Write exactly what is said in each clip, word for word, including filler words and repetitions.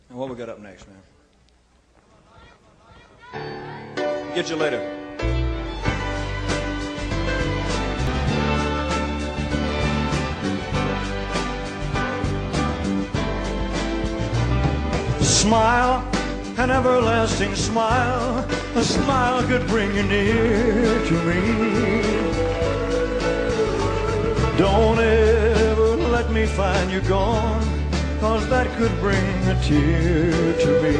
And what we got up next, man? Get you later. Smile, an everlasting smile. A smile could bring you near to me. Don't ever let me find you gone, 'cause that could bring a tear to me.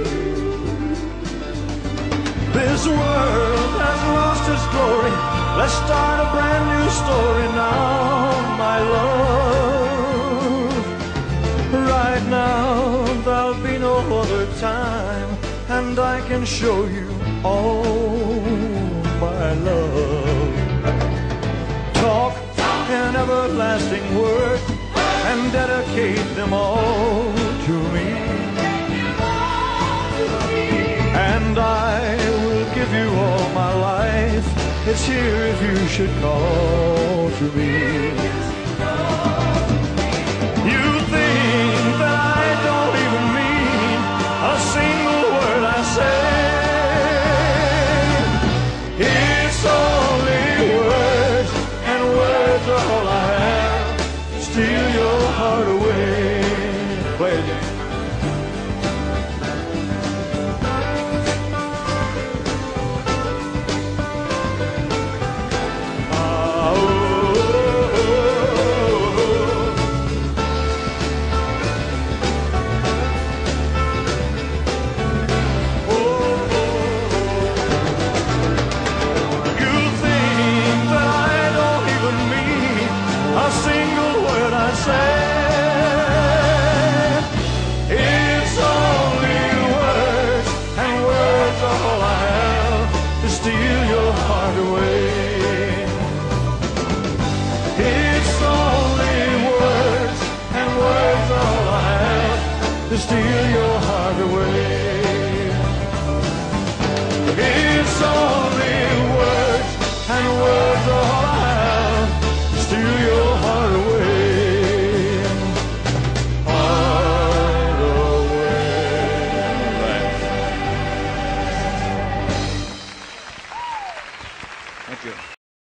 This world has lost its glory. Let's start a brand new story now, my love. Right now there'll be no other time, and I can show you all my love. Talk an everlasting word and dedicate them all to me. And I will give you all my life. It's here if you should call to me. You think that I don't even mean a single word I say. It's only words, and words are all I have. Steal your heart away. Play it, James. It's only words, and words are all I have to steal your heart away. It's only words, and words are all I have to steal your heart away.